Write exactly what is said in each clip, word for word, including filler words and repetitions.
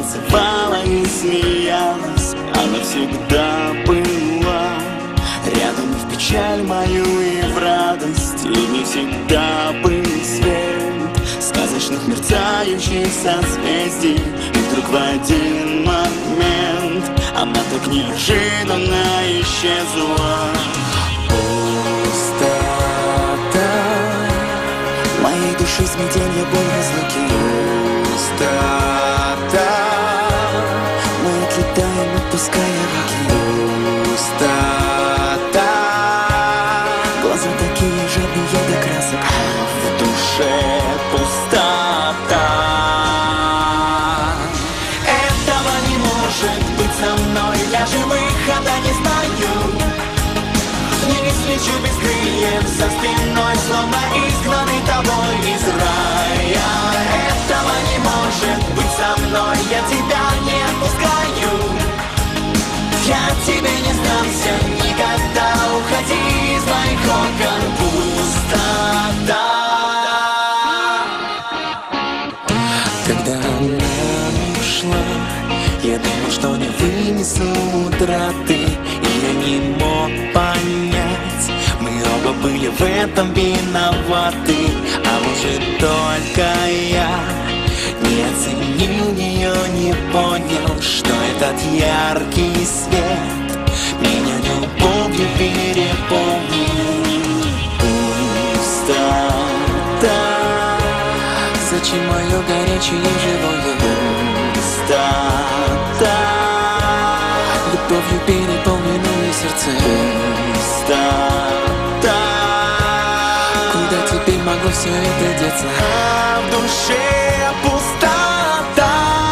танцевала и смеялась. Она всегда была рядом и в печаль мою, и в радость. И не всегда был свет сказочных мерцающих созвездий. И вдруг в один момент она так неожиданно исчезла. Пустота моей души, смятенье, боль, разлуки. Пустота, мы отлетаем, отпуская руки. Пустота, глаза такие жадные до красок, в душе пустота. Этого не может быть со мной, я же выхода не знаю. Вниз лечу без крыльев, за спиной словно изгнанный тобой из рая. Этого не может быть со мной, я тебя не отпускаю. Я тебе не сдамся никогда, уходи из моих окон. Пустота. Когда она ушла, я думал, что не вынесу утраты, и я не мог понять, мы оба были в этом виноваты. А может, только я не оценил ее, не понял, что этот яркий свет меня любовью переполнил. Пустота, зачем мое горячее и живое? Пустота, любовью переполненные сердце. Пустота, куда теперь могло все это деться? А в душе пустота.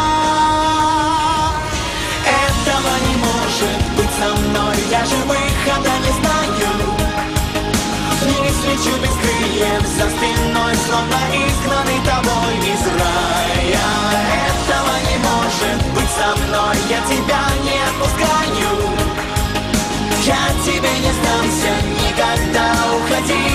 Этого не может быть со мной, я же выхода не знаю. Вниз лечу без крыльев, за спиной словно изгнанный тобой из рая. Этого не может быть со мной, я тебя не отпускаю. Я тебе не сдамся никогда, уходи